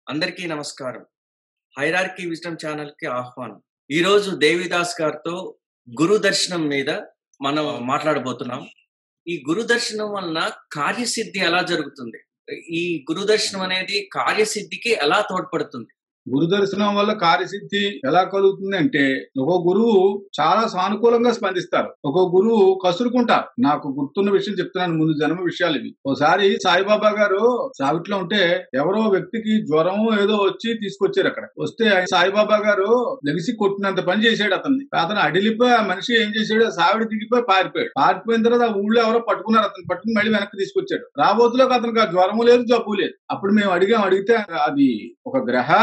అందరికీ నమస్కారం. Hierarchy wisdom ఛానల్‌కి ఆహ్వానం. ఈరోజు దేవిదాస్ గారితో గురు దర్శనం మీద మనం మాట్లాడబోతున్నాం. ఈ గురు దర్శనం వలన కార్యసిద్ధి ఎలా జరుగుతుంది? ఈ గురు దర్శనం అనేది కార్యసిద్ధికి ఎలా తోడ్పడుతుంది? గురు దర్శనం వల్ల కార్యసిద్ధి ఎలా కలుగుతుంది అంటే, ఒక గురువు చాలా సానుకూలంగా స్పందిస్తారు, ఒక గురువు కసురుకుంటారు. నాకు గుర్తున్న విషయం చెప్తున్నాను, ముందు జన్మ విషయాలు ఇవి. ఒకసారి సాయిబాబా గారు సావిట్లో ఉంటే ఎవరో వ్యక్తికి జ్వరం ఏదో వచ్చి తీసుకొచ్చారు. అక్కడ వస్తే సాయిబాబా గారు లెగిసి కొట్టినంత పని చేశాడు అతన్ని. అతను అడిలిపోయి ఆ మనిషి ఏం చేశాడు, సావిడి దిగిపోయి పారిపోయిన తర్వాత ఆ ఊళ్ళో ఎవరో పట్టుకున్నారు. అతను పట్టుకుని మళ్ళీ వెనక్కి తీసుకొచ్చాడు. రాబోతులోకి అతనికి ఆ జ్వరము లేదు, జబ్బు లేదు. అప్పుడు మేము అడిగితే అది ఒక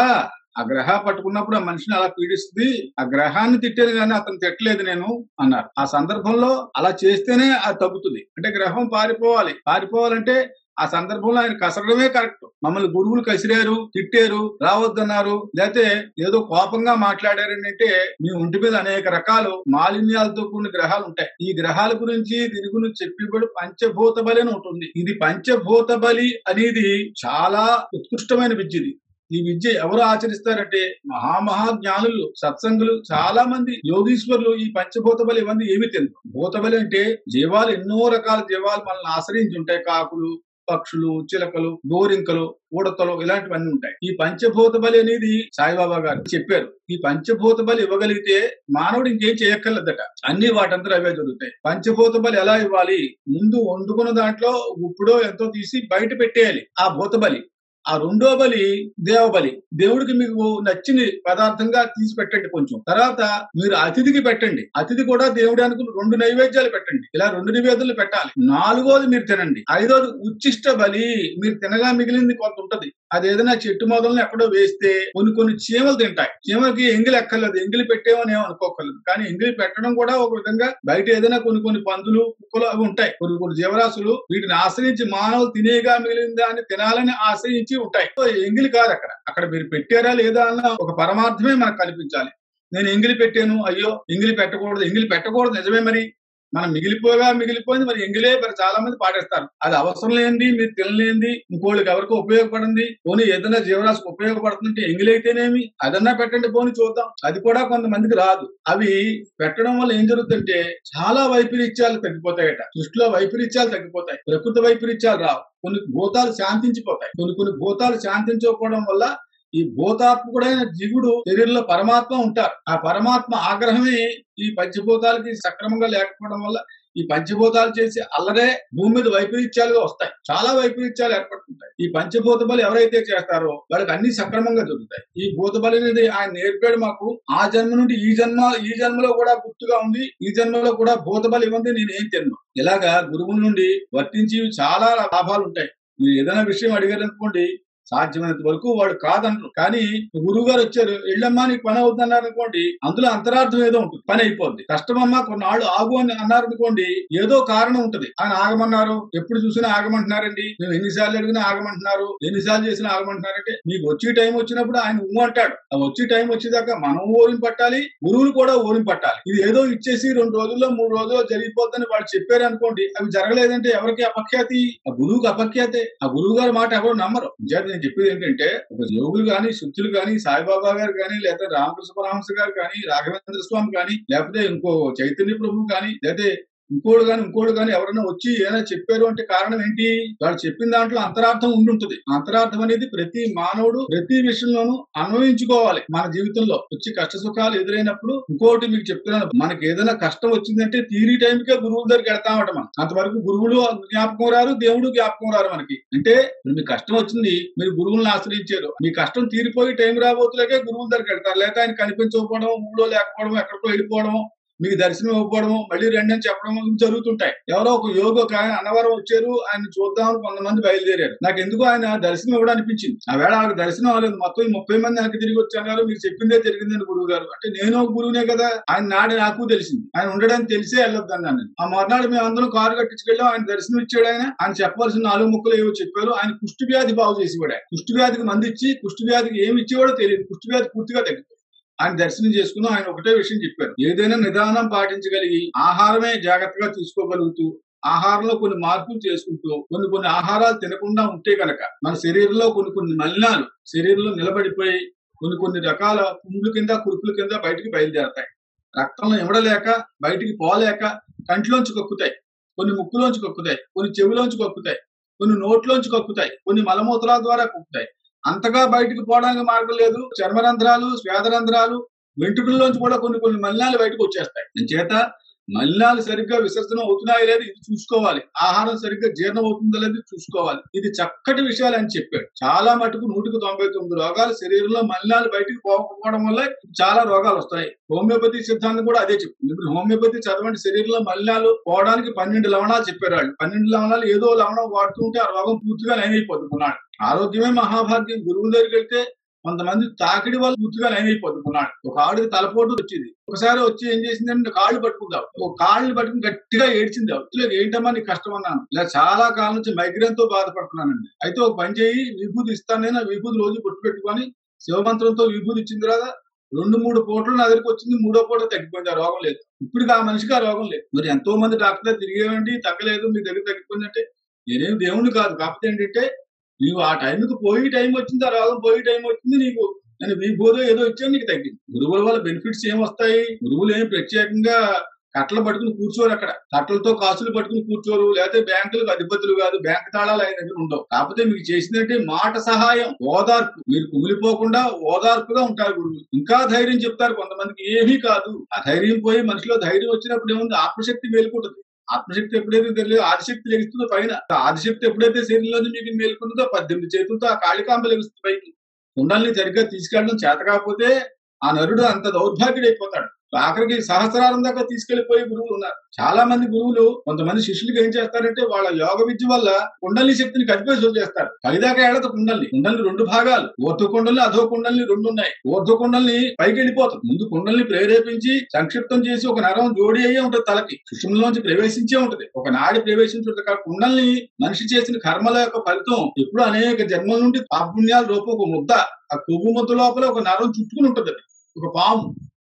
ఆ గ్రహ పట్టుకున్నప్పుడు ఆ మనిషిని అలా పీడిస్తుంది, ఆ గ్రహాన్ని తిట్టాను కానీ అతను తిట్టలేదు నేను అన్నారు. ఆ సందర్భంలో అలా చేస్తేనే అది తగ్గుతుంది. అంటే గ్రహం పారిపోవాలంటే ఆ సందర్భంలో ఆయన కసరడమే కరెక్ట్. మమ్మల్ని గురువులు కసిరారు, తిట్టారు, రావద్దన్నారు, లేకపోతే ఏదో కోపంగా మాట్లాడారని అంటే మీ ఒంటి మీద అనేక రకాలు మాలిన్యాలతో కూడిన గ్రహాలు ఉంటాయి. ఈ గ్రహాల గురించి దీని గురించి చెప్పిబడి పంచభూత బలి అని ఉంటుంది. ఇది పంచభూత బలి అనేది చాలా ఉత్కృష్టమైన విద్య. ఈ విద్య ఎవరు ఆచరిస్తారంటే మహాజ్ఞానులు, సత్సంగులు, చాలా మంది యోగీశ్వరులు. ఈ పంచభూత బలి ఇవన్నీ ఏమి తెలుసు. భూత బలి అంటే జీవాలు, ఎన్నో రకాల జీవాలు మనల్ని ఆశ్రయించి ఉంటాయి. కాకులు, పక్షులు, చిలకలు, గోరింకలు, ఉడతలు, ఇలాంటివన్నీ ఉంటాయి. ఈ పంచభూత బలి అనేది సాయిబాబా గారు చెప్పారు. ఈ పంచభూత బలి ఇవ్వగలిగితే మానవుడు ఇంకేం చేయక్కర్లేదట, అన్ని వాటంతా అవే జరుగుతాయి. పంచభూత బలి ఎలా ఇవ్వాలి? ముందు వండుకున్న దాంట్లో ఉప్పుడో ఎంతో తీసి బయట పెట్టేయాలి ఆ భూత బలి. ఆ రెండో బలి దేవబలి. దేవుడికి మీకు నచ్చిన పదార్థంగా తీసి పెట్టండి కొంచెం. తర్వాత మీరు అతిథికి పెట్టండి. అతిథి కూడా దేవుడి అనుకుని 2 నైవేద్యాలు పెట్టండి. ఇలా 2 నైవేద్యాలు పెట్టాలి. 4వది మీరు తినండి. 5వది ఉచ్చిష్ట బలి. మీరు తినగా మిగిలింది కొంత ఉంటది, అది ఏదైనా చెట్టు మొదలను ఎక్కడో వేస్తే కొన్ని చీమలు తింటాయి. చీమలకి ఎంగిలి ఎక్కర్లేదు, ఎంగిలి పెట్టేమని ఏమనుకోకర్లేదు. కానీ ఎంగిలి పెట్టడం కూడా ఒక విధంగా బయట ఏదైనా కొన్ని పందులు, కుక్కలు అవి ఉంటాయి. కొన్ని జీవరాశులు వీటిని ఆశ్రయించి మానవులు తినేగా మిగిలిన దాన్ని తినాలని ఆశ్రయించి ఉంటాయి. ఎంగిలి కాదు అక్కడ మీరు పెట్టారా లేదా అన్న ఒక పరమార్థమే మనకు కనిపించాలి. నేను ఎంగిలి పెట్టాను, అయ్యో ఎంగిలి పెట్టకూడదు నిజమే. మరి మనం మిగిలిపోయింది మరి ఎంగిలే మరి చాలా మంది పాటిస్తారు. అది అవసరం లేనిది, మీరు తినలేనిది, ఇంకోళ్ళకి ఎవరికో ఉపయోగపడింది, పోనీ ఏదైనా జీవరాశికి ఉపయోగపడుతుంటే ఎంగిలైతేనేమి అదన్నా పెట్టండి పోనీ చూద్దాం. అది కూడా కొంతమందికి రాదు. అవి పెట్టడం వల్ల ఏం జరుగుతుందంటే చాలా వైపరీత్యాలు తగ్గిపోతాయట. సృష్టిలో వైపరీత్యాలు తగ్గిపోతాయి, ప్రకృతి వైపరీత్యాలు రావు. కొన్ని భూతాలు శాంతించిపోతాయి. కొన్ని భూతాలు శాంతించకపోవడం వల్ల ఈ భూతాత్మకుడైన జీవుడు శరీరంలో పరమాత్మ ఉంటారు. ఆ పరమాత్మ ఆగ్రహమే ఈ పంచభూతాలకి సక్రమంగా లేకపోవడం వల్ల ఈ పంచభూతాలు చేసి అల్లరే భూమి మీద వైపరీత్యాలుగా వస్తాయి. చాలా వైపరీత్యాలు ఏర్పడుతుంటాయి. ఈ పంచభూత బలి ఎవరైతే చేస్తారో వాళ్ళకి అన్ని సక్రమంగా జరుగుతాయి. ఈ భూత బలి అనేది ఆయన నేర్పాడు మాకు. ఆ జన్మ నుండి ఈ జన్మలో కూడా గుర్తుగా ఉంది. ఈ జన్మలో కూడా భూత బలి ఇవ్వండి, నేను ఏం తిన్ను. ఇలాగా గురువుల నుండి వర్తించి చాలా లాభాలు ఉంటాయి. మీరు ఏదైనా విషయం అడిగారనుకోండి, సాధ్యమైనంత వరకు వాడు కాదంటారు. కానీ గురువు గారు వచ్చారు, ఎళ్ళమ్మా నీకు పని అవుతుందన్నారు అనుకోండి, అందులో అంతరార్థం ఏదో ఉంటుంది, పని అయిపోద్ది. కష్టమమ్మా కొన్నాళ్ళు ఆగు అని అన్నారు అనుకోండి, ఏదో కారణం ఉంటుంది. ఆయన ఆగమన్నారు, ఎప్పుడు చూసినా ఆగమంటున్నారండి, మేము ఎన్నిసార్లు అడిగినా ఆగమంటున్నారు, ఎన్నిసార్లు చేసినా ఆగమంటున్నారంటే మీకు వచ్చే టైం వచ్చినప్పుడు ఆయన అంటాడు. ఆ వచ్చే టైం వచ్చేదాకా మనం ఓరిం పట్టాలి, గురువులు కూడా ఓరిం పట్టాలి. ఇది ఏదో ఇచ్చేసి 2 రోజుల్లో 3 రోజుల్లో జరిగిపోద్దని వాళ్ళు చెప్పారు అనుకోండి, అవి జరగలేదంటే ఎవరికి అపఖ్యాతి? ఆ గురువుకి అపఖ్యాతే. ఆ గురువు గారి మాట ఎవరు నమ్మరు. నేను చెప్పేది ఏంటంటే, ఒక యోగులు గాని, శుద్ధులు గాని, సాయిబాబా గారు కానీ, లేకపోతే రామకృష్ణ పరమహంస గారు కానీ, రాఘవేంద్ర స్వామి కానీ, లేకపోతే ఇంకో చైతన్య ప్రభు కానీ, లేకపోతే ఇంకోడు కానీ ఎవరైనా వచ్చి ఏదైనా చెప్పారు అంటే కారణం ఏంటి? వాళ్ళు చెప్పిన దాంట్లో అంతరార్థం ఉండుంటుంది. అంతరార్థం అనేది ప్రతి మానవుడు ప్రతి విషయంలోనూ అన్వయించుకోవాలి. మన జీవితంలో వచ్చి కష్ట సుఖాలు ఎదురైనప్పుడు ఇంకోటి మీకు చెప్తున్నాను, మనకి ఏదైనా కష్టం వచ్చిందంటే తీరి టైంకే గురువుల దగ్గరికి వెళ్తామట. మనం అంతవరకు గురువులు జ్ఞాపకం రారు, దేవుడు జ్ఞాపకం రారు మనకి. అంటే మీకు కష్టం వచ్చింది, మీరు గురువులను ఆశ్రయించారు, మీ కష్టం తీరిపోయి టైం రాబోతులకే గురువుల దగ్గరికి వెళ్తారు. లేకపోతే ఆయన కనిపించకపోవడం, ఊళ్ళో లేకపోవడం, ఎక్కడికో వెళ్ళిపోవడం, మీకు దర్శనం ఇవ్వకపోవడం, మళ్ళీ రండి అని చెప్పడం జరుగుతుంటాయి. ఎవరో ఒక యోగి ఒక ఆయన అన్నవరం వచ్చారు, ఆయన చూద్దామని కొంతమంది బయలుదేరారు. నాకు ఎందుకు ఆయన దర్శనం ఇవ్వడం అనిపించింది. ఆ వేళ ఆవిడ దర్శనం అవ్వలేదు. మొత్తం 30 మంది వెనక్కి తిరిగి వచ్చారు. మీరు చెప్పిందే జరిగిందని గురువు గారు అంటే, నేను ఒక గురువునే కదా, ఆయన నాడు నాకు తెలిసింది, ఆయన ఉండడానికి తెలిసే వెళ్ళొద్దన్నాను నేను. ఆ మర్నాడు మేము అందరం కారు కట్టించుకెళ్ళాం. ఆయన దర్శనం ఇచ్చాడు. ఆయన చెప్పవలసిన 4 ముక్కలు ఏవో చెప్పారు. ఆయన కుష్టి వ్యాధి బాగు చేసేవాడు. ఆయన కుష్టి వ్యాధికి మంది ఇచ్చి కుష్టి వ్యాధికి ఏమి ఇచ్చేవాడో తెలియదు. కుష్టి వ్యాధి పూర్తిగా తగ్గిపోయింది. ఆయన దర్శనం చేసుకుని ఆయన ఒకటే విషయం చెప్పారు, ఏదైనా నిదానం పాటించగలిగి ఆహారమే జాగ్రత్తగా తీసుకోగలుగుతూ ఆహారంలో కొన్ని మార్పులు చేసుకుంటూ కొన్ని ఆహారాలు తినకుండా ఉంటే కనుక మన శరీరంలో కొన్ని మలినాలు శరీరంలో నిలబడిపోయి కొన్ని రకాల పుండ్ల కింద కురుపుల కింద బయటికి బయలుదేరతాయి. రక్తంలో ఇమడలేక బయటికి పోలేక కంట్లోంచి కక్కుతాయి, కొన్ని ముక్కులోంచి కక్కుతాయి, కొన్ని చెవిలోంచి కక్కుతాయి, కొన్ని నోట్లోంచి కక్కుతాయి, కొన్ని మలమూత్రాల ద్వారా కక్కుతాయి. అంతగా బయటికి పోవడానికి మార్గం లేదు. చర్మరంధ్రాలు, స్వేదరంధ్రాలు, వెంట్రుకల్లోంచి కూడా కొన్ని మలినాలు బయటకు వచ్చేస్తాయి. చేత మలినాలు సరిగ్గా విసర్జన అవుతున్నాయో లేదు ఇది చూసుకోవాలి. ఆహారం సరిగ్గా జీర్ణం అవుతుందో లేదు చూసుకోవాలి. ఇది చక్కటి విషయాలు అని చెప్పాడు. చాలా మటుకు 199 రోగాలు శరీరంలో మలినాలు బయటికి పోకపోవడం వల్ల చాలా రోగాలు వస్తాయి. హోమియోపతి సిద్ధాంతం కూడా అదే చెప్తుంది. ఇప్పుడు హోమియోపతి చదవండి, శరీరంలో మలినాలు పోవడానికి 12 లవణాలు చెప్పారు వాళ్ళు. 12 లవణాలు ఏదో లవణం వాడుతుంటే ఆ రోగం పూర్తిగా నయమైపోతున్నాడు. ఆరోగ్యమే మహాభాగ్యం. గురువు దగ్గరికి వెళ్తే కొంతమంది తాకిడి వల్ల పూర్తిగా నయమైపోతున్నాడు. ఒక ఆవిడకి తలపోటు వచ్చింది. ఒకసారి వచ్చి ఏం చేసిందంటే కాళ్ళు పట్టుకుందాం, ఒక కాళ్ళని పట్టుకుని గట్టిగా ఏడ్చింది. అవుతుంది ఏంటమ్మా నీకు కష్టం అన్నాను. ఇలా చాలా కాలం నుంచి మైగ్రేన్ తో బాధపడుతున్నానండి. అయితే ఒక పని చేయి, విభూతి ఇస్తాను నేను, ఆ విభూతి రోజు పొట్టు పెట్టుకొని శివమంత్రంతో విభూతి ఇచ్చిన తర్వాత 2-3 పూటలు నా దగ్గరికి వచ్చింది. 3వ పూట తగ్గిపోయింది, ఆ రోగం లేదు. ఇప్పుడు ఆ మనిషికి ఆ రోగం లేదు. మరి ఎంతో మంది డాక్టర్ తిరిగేవండి, తగ్గలేదు, మీ దగ్గర తగ్గిపోయింది అంటే నేనేం దేవుణ్ణి కాదు. కాకపోతే ఏంటంటే నీవు ఆ టైంకి పోయి టైం వచ్చింది, ఆ రోగం పోయి టైం వచ్చింది, నీకు నేను విభూదో ఏదో ఇచ్చాను, నీకు తగ్గింది. గురువుల వల్ల బెనిఫిట్స్ ఏమొస్తాయి? గురువులు ఏమి ప్రత్యేకంగా కట్టలు పట్టుకుని కూర్చోరు. అక్కడ కట్టలతో కాసులు పట్టుకుని కూర్చోరు. లేకపోతే బ్యాంకులకు అధిపతులు కాదు, బ్యాంకు తాళాలు ఆయన దగ్గర ఉండవు. కాకపోతే మీకు చేసిందంటే మాట సహాయం, ఓదార్పు. మీరు కుమిలిపోకుండా ఓదార్పుగా ఉంటారు గురువులు. ఇంకా ధైర్యం చెప్తారు. కొంతమందికి ఏమీ కాదు. ఆ ధైర్యం పోయి మనిషిలో ధైర్యం వచ్చినప్పుడు ఏముంది, ఆత్మశక్తి మేలుకుంటుంది. ఆత్మశక్తి ఎప్పుడైతే తెలియదు, ఆదిశక్తి లెగుస్తుందో పైన. ఆదిశక్తి ఎప్పుడైతే శరీరంలో మీకు మేలుకుంటుందో 18 చేతులతో ఆ కాళికాంబ లెగుస్తుంది పైకి. కుండల్ని సరిగ్గా తీసుకెళ్ళడం చేత కాకపోతే ఆ నరుడు అంత దౌర్భాగ్యుడైపోతాడు. ఆఖరికి సహస్రారం దాకా తీసుకెళ్లిపోయే గురువులు ఉన్నారు. చాలా మంది గురువులు కొంతమంది శిష్యులకు ఏం చేస్తారంటే వాళ్ళ యోగ విద్య వల్ల కుండలి శక్తిని కదిపేసి వదిలేస్తారు. పైదాకా ఏడత కుండల్ని 2 భాగాలు, ఊర్ధ్వ కుండల్ని అధో కుండల్ని 2 ఉన్నాయి. ఊర్ధ్వ కుండల్ని పైకి వెళ్ళిపోతుంది. ముందు కుండల్ని ప్రేరేపించి సంక్షిప్తం చేసి ఒక నరం జోడి అయ్యే ఉంటుంది, తలకి సుషుమ్నలోంచి ప్రవేశించే ఉంటది, ఒక నాడి ప్రవేశించుంటది. కుండల్ని మనిషి చేసిన కర్మల యొక్క ఫలితం ఎప్పుడు అనేక జన్మల నుండి పాపుణ్యాల రూపం ఒక ముద్ద, ఆ కొవ్వు ముద్ద లోపల ఒక నరం చుట్టుకుని ఉంటది, ఒక పాము.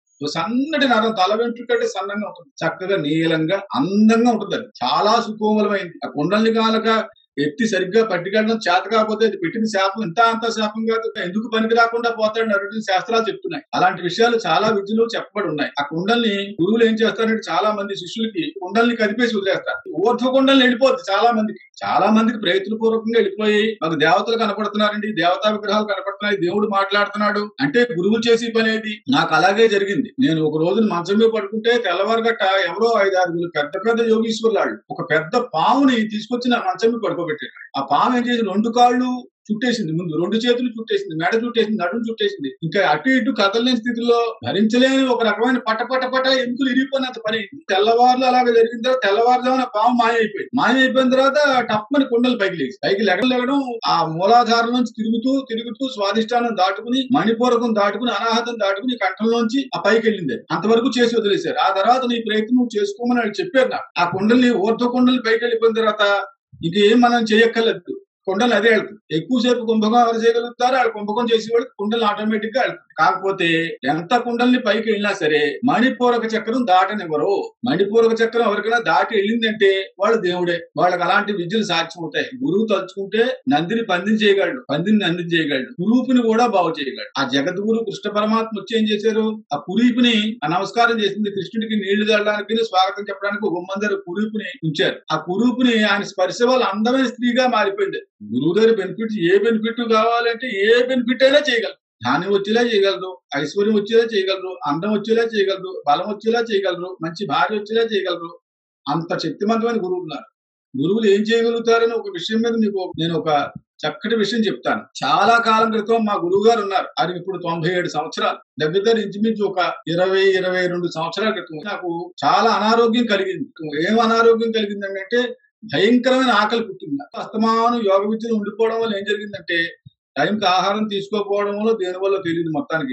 సన్నటి నరం, తల వెంట్రుకంటే సన్నంగా ఉంటుంది, చక్కగా నీలంగా అందంగా ఉంటుంది. అది చాలా సుకోమలమైంది. ఆ కుండల్ని కానక ఎత్తి సరిగ్గా పట్టుకెళ్ళడం చేత కాకపోతే అది పెట్టిన శాపం అంత శాపం కాదు, ఎందుకు పనికి రాకుండా పోతాడు నరుడు శాస్త్రాలు చెప్తున్నాయి. అలాంటి విషయాలు చాలా విద్యలో చెప్పబడి ఉన్నాయి. ఆ కుండల్ని గురువులు ఏం చేస్తారంటే చాలా మంది శిష్యులకి కుండల్ని కదిపేసి వదిలేస్తారు. ఊర్ధ్వ కుండల్ని వెళ్ళిపోద్ది చాలా మందికి ప్రయత్నపూర్వకంగా వెళ్ళిపోయి మాకు దేవతలు కనపడుతున్నారండి, దేవతా విగ్రహాలు కనపడుతున్నాయి, దేవుడు మాట్లాడుతున్నాడు అంటే గురువులు చేసే పని ఏది. నాకు అలాగే జరిగింది. నేను ఒక రోజున మంచం మీద పడుకుంటే తెల్లవారుగట్ట ఎవరో 5-6 పెద్ద యోగీశ్వర్లాళ్ళు ఒక పెద్ద పాముని తీసుకొచ్చి నా మంచం మీద పడుకోబెట్టారు. ఆ పాము ఏం చేసి 2 కాళ్ళు చుట్టేసింది, ముందు 2 చేతులు చుట్టేసింది, మెడ చుట్టేసింది, నడుము చుట్టేసింది. ఇంకా అటు ఇటు కదలలేని స్థితిలో భరించలేని ఒక రకమైన పట ఎముకలు ఇరిగిపోయినంత పని. తెల్లవారులు అలాగే జరిగిన తర్వాత తెల్లవారుజామున పాము మాయమైపోయిన తర్వాత టప్పని కుండలు పైకి లెగడం ఆ మూలాధారం నుంచి తిరుగుతూ స్వాదిష్టానం దాటుకుని మణిపూరకం దాటుకుని అనాహతం దాటుకుని కంఠంలోంచి ఆ పైకి వెళ్ళింది. అంతవరకు చేసి వదిలేశారు. ఆ తర్వాత నీ ప్రయత్నం నువ్వు చేసుకోమని వాళ్ళు చెప్పారు నాకు. ఆ కుండల్ని ఊర్ధ్వ కుండలు పైకి వెళ్ళిపోయిన తర్వాత ఇంకేం మనం చేయక్కర్లేదు, కుండలు అదే వెళ్తుంది. ఎక్కువసేపు కుంభకం ఎవరు చేయగలుగుతారో వాళ్ళు కుంభకం చేసేవాళ్ళు కుండలు ఆటోమేటిక్ గా వెళ్తుంది. కాకపోతే ఎంత కుండల్ని పైకి వెళ్ళినా సరే మణిపూరక చక్రం దాటనివ్వరు. మణిపూరక చక్రం ఎవరికైనా దాటి వెళ్ళిందంటే వాళ్ళు దేవుడే. వాళ్ళకి అలాంటి విద్యలు సాధ్యం అవుతాయి. గురువు తలుచుకుంటే నందిని పందిని చేయగలడు, పందిని నందిని చేయగలడు, కురూపిని కూడా బాగు చేయగలడు. ఆ జగద్గురు కృష్ణ పరమాత్మ వచ్చి ఏం చేశారు, ఆ కురీపిని నమస్కారం చేసింది. కృష్ణుడికి నీళ్లు చల్లడానికి స్వాగతం చెప్పడానికి ఒక మందరు కురూపిని ఉంచారు. ఆ కురూపిని ఆయన స్పర్శ వల్ల అందమైన స్త్రీగా మారిపోయింది. గురువు దగ్గర బెనిఫిట్స్ ఏ బెనిఫిట్ కావాలంటే ఏ బెనిఫిట్ అయినా చేయగలరు. ధాన్యం వచ్చేలా చేయగలరు, ఐశ్వర్యం వచ్చేలా చేయగలరు, అందం వచ్చేలా చేయగలరు, బలం వచ్చేలా చేయగలరు, మంచి భార్య వచ్చేలా చేయగలరు. అంత శక్తివంతమైన గురువులు ఉన్నారు. గురువులు ఏం చేయగలుగుతారని ఒక విషయం మీద నేను ఒక చక్కటి విషయం చెప్తాను. చాలా కాలం క్రితం మా గురువు గారు ఉన్నారు. అది ఇప్పుడు 97 సంవత్సరాలు, దగ్గర ఇంచుమించు ఒక 20-22 సంవత్సరాల క్రితం నాకు చాలా అనారోగ్యం కలిగింది. ఏం అనారోగ్యం కలిగిందంటే భయంకరమైన ఆకలి పుట్టింది. అస్తమానం యోగ విద్యను ఉండిపోవడం వల్ల ఏం జరిగిందంటే టైంకి ఆహారం తీసుకోకపోవడం వల్ల దేని వల్ల తెలియదు, మొత్తానికి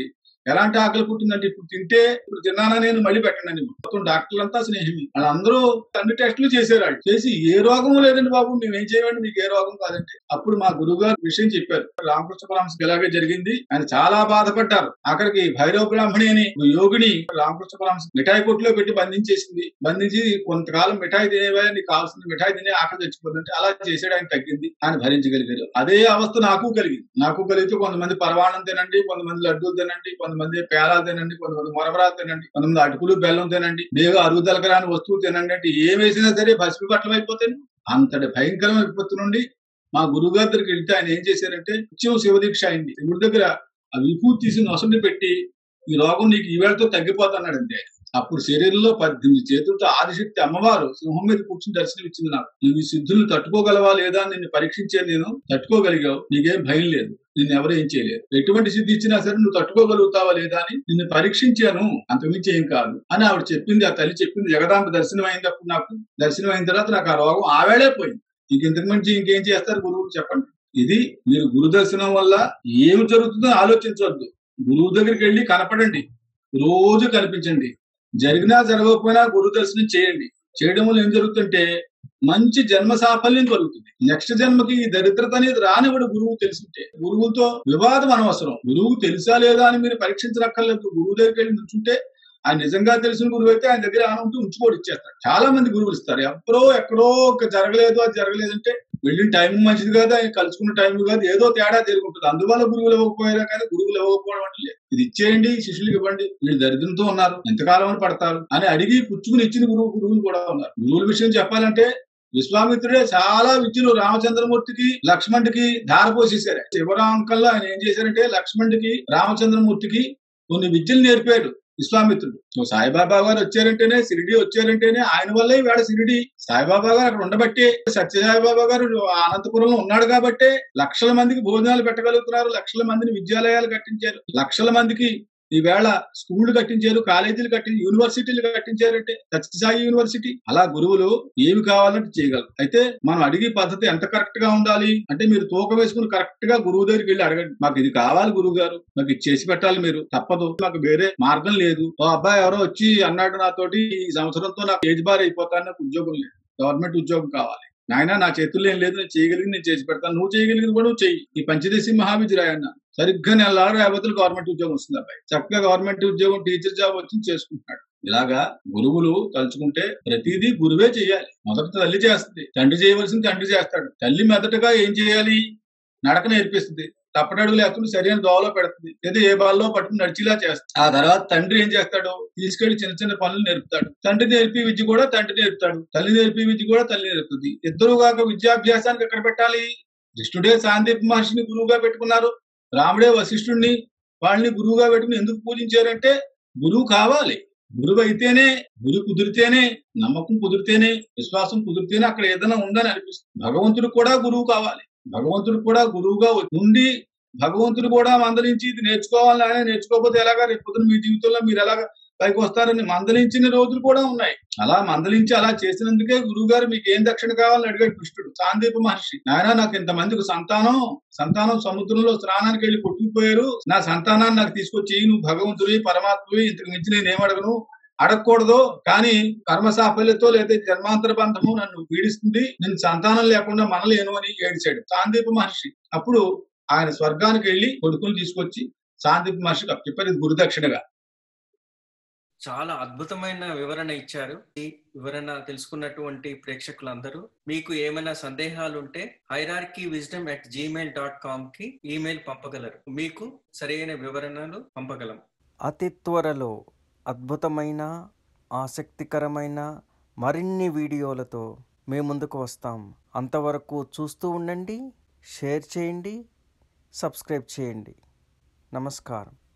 ఎలాంటి ఆకలి పుట్టిందంటే ఇప్పుడు తింటే ఇప్పుడు తిన్నానా నేను మళ్ళీ పెట్టండి. మొత్తం డాక్టర్లంతా స్నేహితులు వాళ్ళందరూ అన్ని టెస్టులు చేశారు. వాళ్ళు చేసి ఏ రోగం లేదండి బాబు, మేము ఏం చేయమండి, మీకు ఏ రోగం కాదంటే అప్పుడు మా గురువు గారు విషయం చెప్పారు. రామకృష్ణ పరమహంసకి ఇలాగే జరిగింది, ఆయన చాలా బాధపడ్డారు. అక్కడికి భైరవ బ్రాహ్మణి అని యోగిని రామకృష్ణ పరమహంస మిఠాయి కొట్టులో పెట్టి బంధించేసింది. బంధించి కొంతకాలం మిఠాయి తినేవా, నీకు కావాల్సిన మిఠాయి తినే ఆకలి తెచ్చిపోతుంటే అలా చేసాడు. ఆయన తగ్గింది, ఆయన భరించగలిగారు. అదే అవస్థ నాకు కలిగింది. నాకు కలిగితే కొంతమంది పరవాణం తినండి, కొంతమంది లడ్డూలు తినండి, కొంతమంది పేలాలు తినండి, కొంతమంది మొరబరాలు తినండి, కొంతమంది అటుకులు బెల్లం తినండి, బేగా అరుగుదలకు రాని వస్తువులు తినండి అంటే ఏం వేసినా సరే పసిపి బట్టలు అయిపోతాయి. అంతటి భయంకరమైన విపత్తు నుండి మా గురువు గారి దగ్గరికి వెళ్తే ఆయన ఏం చేశారంటే నిత్యం శివదీక్ష అయింది. శివుడి దగ్గర ఆ విభూతి తీసి నొసండి పెట్టి ఈ రోగం నీకు ఈవేళతో తగ్గిపోతున్నాడంటే అప్పుడు శరీరంలో 18 చేతులతో ఆదిశక్తి అమ్మవారు సింహం మీద కూర్చుని దర్శనం ఇచ్చింది. నాకు నువ్వు ఈ సిద్ధులు తట్టుకోగలవా లేదా అని నిన్ను పరీక్షించే, నేను తట్టుకోగలిగావు, నీకేం భయం లేదు, నిన్ను ఎవరు ఏం చేయలేదు, ఎటువంటి సిద్ధి ఇచ్చినా సరే నువ్వు తట్టుకోగలుగుతావా లేదా అని నిన్ను పరీక్షించాను, అంతకుమించి ఏం కాదు అని ఆవిడ చెప్పింది. ఆ తల్లి చెప్పింది. జగదాంబ దర్శనం అయినప్పుడు నాకు దర్శనం అయిన తర్వాత నాకు ఆ రోగం ఆవేళే పోయింది. ఇంతకు మించి ఇంకేం చేస్తారు గురువులు చెప్పండి. ఇది మీరు గురు దర్శనం వల్ల ఏమి జరుగుతుందో ఆలోచించవద్దు. గురువు దగ్గరికి వెళ్ళి కనపడండి, రోజు కనిపించండి. జరిగినా జరగకపోయినా గురు దర్శనం చేయండి. చేయడం వల్ల ఏం జరుగుతుంటే మంచి జన్మ సాఫల్యం కలుగుతుంది. నెక్స్ట్ జన్మకి ఈ దరిద్రత అనేది రానివాడు గురువు తెలుసుంటే. గురువుతో వివాదం అనవసరం. గురువు తెలుసా లేదా అని మీరు పరీక్షించనక్కర్లేదు. గురువు దగ్గరికి వెళ్ళి నుంచుంటే ఆయన నిజంగా తెలిసిన గురువు అయితే ఆయన దగ్గర ఆనంటూ ఉంచుకోడు, ఇచ్చేస్తాడు. చాలా మంది గురువులు ఇస్తారు. ఎక్కడో జరగలేదు, అది జరగలేదంటే వెళ్ళిన టైం మంచిది కాదు, ఆయన కలుసుకున్న టైం కాదు, ఏదో తేడా జరుగుతుంది. అందువల్ల గురువులు ఇవ్వకపోయారా కానీ గురువులు ఇవ్వకపోవడం అంటే లేదు. ఇది ఇచ్చేయండి, శిష్యులకు ఇవ్వండి, వీళ్ళు దరిద్రంతో ఉన్నారు, ఎంతకాలం అని పడతారు అని అడిగి పుచ్చుకుని ఇచ్చిన గురువులు కూడా ఉన్నారు. గురువుల విషయం చెప్పాలంటే విశ్వామిత్రుడే చాలా విద్యలు రామచంద్రమూర్తికి లక్ష్మణుడికి ధారపోసేశారు. శివరాంకల్లో ఆయన ఏం చేశారంటే లక్ష్మణుడికి రామచంద్రమూర్తికి కొన్ని విద్యలు నేర్పాడు విశ్వామిత్రుడు. సాయిబాబా గారు వచ్చారంటేనే, షిరిడి వచ్చారంటేనే ఆయన వల్లే వేళ షిరిడి. సాయిబాబా గారు అక్కడ ఉండబట్టే, సత్యసాయిబాబా గారు అనంతపురంలో ఉన్నాడు కాబట్టే లక్షల మందికి భోజనాలు పెట్టగలుగుతున్నారు, లక్షల మందిని విద్యాలయాలు కట్టించారు, లక్షల మందికి ఈవేళ స్కూళ్లు కట్టించారు, కాలేజీలు కట్టించారు, యూనివర్సిటీలు కట్టించారంటే సత్యసాయి యూనివర్సిటీ. అలా గురువులు ఏమి కావాలంటే చేయగలరు. అయితే మనం అడిగే పద్ధతి ఎంత కరెక్ట్ గా ఉండాలి అంటే మీరు తూకం వేసుకుని కరెక్ట్ గా గురువు దగ్గరికి వెళ్ళి అడగండి. మాకు ఇది కావాలి గురువు గారు, మాకు ఇది చేసి పెట్టాలి, మీరు తప్పదు, మాకు వేరే మార్గం లేదు. ఓ అబ్బాయి ఎవరో వచ్చి అన్నాడు నాతోటి, ఈ సంవత్సరంతో నాకు ఏజ్ బార్ అయిపోతాను, నాకు ఉద్యోగం లేదు, గవర్నమెంట్ ఉద్యోగం కావాలి. నాయన నా చేతుల్లో ఏం లేదు, నేను చేయగలిగింది నేను చేసి పెడతాను, నువ్వు చేయగలిగింది కూడా నువ్వు చెయ్యి, ఈ పంచదేశీ మహావిద్యురాయ అన్న. సరిగ్గా నెలలారు యాభతులు గవర్నమెంట్ ఉద్యోగం వస్తుంది. అబ్బాయి చక్కగా గవర్నమెంట్ ఉద్యోగం, టీచర్ జాబ్ వచ్చి చేసుకుంటున్నాడు. ఇలాగా గురువులు తలుచుకుంటే ప్రతిదీ గురువే చేయాలి. మొదట తల్లి చేస్తుంది, తండ్రి చేయవలసింది తండ్రి చేస్తాడు. తల్లి మొదటగా ఏం చేయాలి, నడక నేర్పిస్తుంది, తప్పటడుగులు వేస్తుంది, సరైన దోవలో పెడుతుంది, లేదా ఏ బాల్లో పట్టుకుని నడిచిలా చేస్తుంది. ఆ తర్వాత తండ్రి ఏం చేస్తాడు, తీసుకెళ్లి చిన్న చిన్న పనులు నేర్పుతాడు. తండ్రి నేర్పి విద్య కూడా తండ్రి నేర్పుతాడు, తల్లి నేర్పి విద్య కూడా తల్లి నేర్పుతుంది. ఇద్దరు కాక విద్యాభ్యాసానికి ఎక్కడ పెట్టాలి? కృష్ణుడే సాందీప మహర్షిని గురువుగా పెట్టుకున్నారు, రాముడే వశిష్ఠుడిని వాళ్ళని గురువుగా పెట్టుకుని ఎందుకు పూజించారంటే గురువు కావాలి. గురువు అయితేనే, గురు కుదిరితేనే, నమ్మకం కుదిరితేనే, విశ్వాసం కుదిరితేనే అక్కడ ఏదైనా ఉందని అనిపిస్తుంది. భగవంతుడు కూడా గురువు కావాలి. భగవంతుడు కూడా గురువుగా ఉండి భగవంతుడు కూడా మందలించి ఇది నేర్చుకోవాలని, ఆయన నేర్చుకోకపోతే ఎలాగా రేపు పొద్దున మీ జీవితంలో మీరు ఎలాగా పైకి వస్తారని మందలించిన రోజులు కూడా ఉన్నాయి. అలా మందలించి అలా చేసినందుకే గురువు గారు మీకు ఏం దక్షిణ కావాలని అడిగాడు కృష్ణుడు. సాందీప మహర్షి, నాయన నాకు ఇంతమందికి సంతానం సముద్రంలో స్నానానికి వెళ్ళి కొట్టుకుపోయారు, నా సంతానాన్ని నాకు తీసుకొచ్చి, నువ్వు భగవంతుడి పరమాత్మవి, ఇంతకు మించి నేనేం అడగను, అడగకూడదు, కానీ కర్మ సాఫల్యతో లేదా జన్మాంతర బంధము నన్ను పీడిస్తుంది, నేను సంతానం లేకుండా మనలేను అని ఏడిచాడు సాందీప మహర్షి. అప్పుడు ఆయన స్వర్గానికి వెళ్లి కొడుకుని తీసుకొచ్చి సాందీప మహర్షికి అప్పచెప్పారు గురుదక్షిణగా. చాలా అద్భుతమైన వివరణ ఇచ్చారు. ఈ వివరణ తెలుసుకున్నటువంటి ప్రేక్షకులందరూ మీకు ఏమైనా సందేహాలు ఉంటే hierarchywisdom@gmail.com కి ఈమెయిల్ పంపగలరు. మీకు సరైన వివరణలు పంపగలం. అతి త్వరలో అద్భుతమైన, ఆసక్తికరమైన మరిన్ని వీడియోలతో మేము ముందుకు వస్తాం. అంతవరకు చూస్తూ ఉండండి, షేర్ చేయండి, సబ్స్క్రైబ్ చేయండి. నమస్కారం.